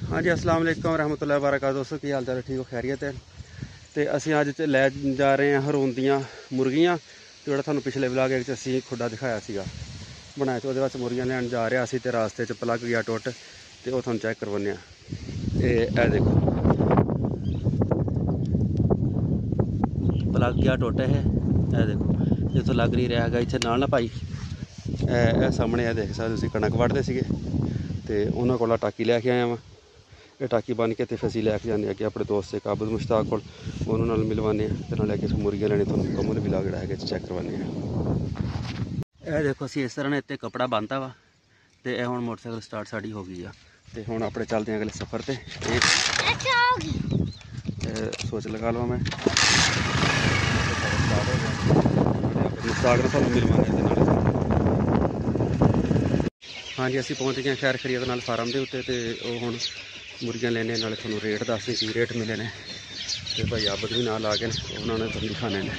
हाँ जी, अस्सलाम वालेकुम रहमतुल्लाहि व बरकातहू। दोस्तों की हाल चाल, ठीक हो, खैरियत है। तो असीं अज लै जा रहे हैं हरून दियां मुर्गियां। तो जो थानू पिछले व्लॉग असीं खुड्डा दिखाया सीगा बनाया, तो वो मुर्गियां लैन जा रहे असीं, ते रास्ते च प्लग गया टुट, तो वो थानू चैक करवाने। ते ए देखो प्लग गया टुट है, ए देखो जिथों लग नहीं रहा है इत्थे नाल ना भाई। ए सामने ए देख सकदे तुसीं कणक वढ़दे सीगे, ते उन्हां कोल टाकी लैके आया वां। ये टाकी बन के तो फिर असीं लैके जाने अगे अपने दोस्त एक आबद मुश्ताक कोल, उन्हां नाल मिलवाने ते नाल लैके मुर्गियां लैने, तुहानूं मुकम्मल व्लॉग जिहड़ा है चैक करवाने। ए देखो असीं इस तरह ने इत्ते कपड़ा बांधता वा, ते ए हुण मोटरसाइकिल स्टार्ट साडी हो गई आ। ते हुण अपने चलदे हैं अगले सफ़र ते। सोच लगा लो मैं मुश्ताक ने तुहानूं मिलवाने ते नाल। हाँ जी, असीं पहुँच गए खैर खरीत नाल फार्म के उत्ते, ते हुण मुर्गियां लेने नाले तुहानूं रेट दसदे की रेट मिले ने। ते भाई आबद भी नाल आ गए, उन्होंने तुहानूं दिखाने ने।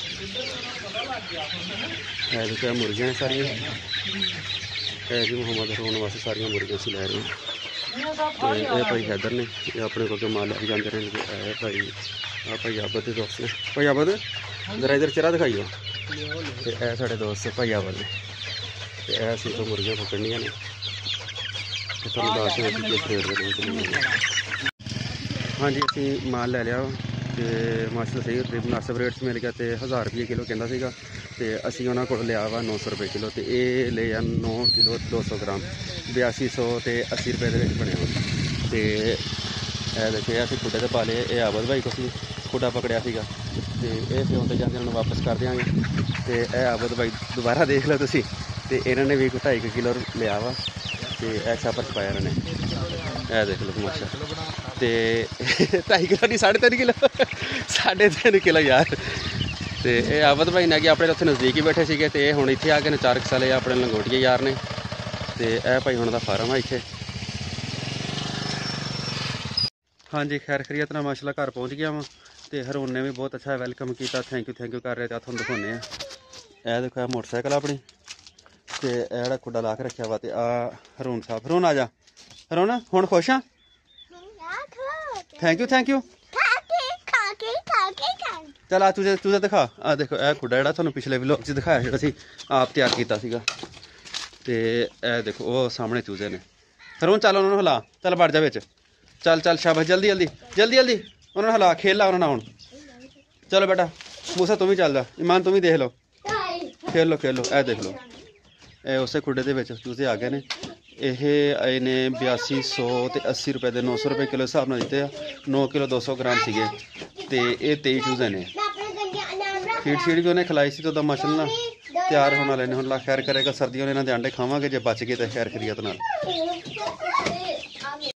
देखो मुर्गियां ने सारियां, जी मुहम्मद हरून वास्ते सारियां मुर्गियां असीं लै रहे हैं। तो ये भाई हैदर ने, ये अपने को माल लैके जाते रहे। भाई भाई आबद के दोस्त ने। भाई आबद जरा इधर चेहरा दिखाइयो। तो यह साढ़े दोस्त भाई आबद ने, तो यह असीं तो मुर्गियां पकड़नियां ने, तो तुहानूं दस दें किस रेट दे मिलने। हाँ जी, असीं माल लै लिया, तो माशाअल्लाह सही तकरीबन मुनासिब रेट मिल गया। तो 1000 रुपये किलो कहता सीगा, तो असीं उन्हां कोल लिया वा 900 रुपये किलो। तो ये ले आ 9 किलो 200 ग्राम 8200 तो 80 रुपये के बनया। तो देखिए असीं खुड्डे ते पा लिए। ये आबद भाई को खुड्डा पकड़िया सीगा, तो ये फिर आते जाते उन्होंने वापस कर देंगे। तो यह आबद भाई दोबारा देख लो तुसीं, तो इन्होंने भी 2.5 किलो लिया वा, तो यह छापर च पाया इन्होंने। यह देख लो तमाशा। तो 2.5 किलो नहीं 3.5 किलो 3.5 किलो यार। तो ये आबद भाई ने कि अपने उत्थे नज़दीक ही बैठे थे, तो ये हुण इत्थे आ गए 4 साले अपने लंगोटिए यार ने। तो यह भाई हुण दा फार्म है इत्थे। हाँ जी, खैर खरीयत नाल माशाअल्लाह घर पहुँच गया वहाँ। तो हरून ने भी बहुत अच्छा वैलकम किया, थैंक यू कर रहे थे। तुहानूं दिखाने। यह देखो यह मोटरसाइकिल अपनी, तो यह खुड्डा ला के रखा वा। तो आ हरून साहब, हरून आ जा। हरून हुण खुश हाँ? थैंक यू चल आ तुझे दिखा। आ देखो यह खुड्डा जो तुहानूं पिछले व्लॉग च दिखाया जो असीं आप तैयार किया सीगा। तो यह देखो वो सामने चूजे ने। हरून चल उन्होंने हिला, चल बढ़ जा बिच, चल चल शाबाश, जल्दी जल्दी जल्दी जल्दी उन्होंने हिला, खेल ला उन्होंने। हुण चलो बेटा मूसा तुम भी चल जा, ईमान तुम भी देख लो, खेल लो। ए देख लो ये उस खुड्डे दे विच चूजे आ गए ने। ये आए ने 8200 तो 80 रुपये के 900 रुपये किलो हिसाब नाल दिते आ। 9 किलो 200 ग्राम सीगे। तो ये 23 चूजे ने। फीड भी उन्हें खिलाई सी, तो माशाअल्लाह तैयार होने वाले ने। हुण अल्लाह खैर करेगा, सर्दियों में इन्हां दे अंडे खावांगे, जे बच गए तो खैर खरीयत नाल।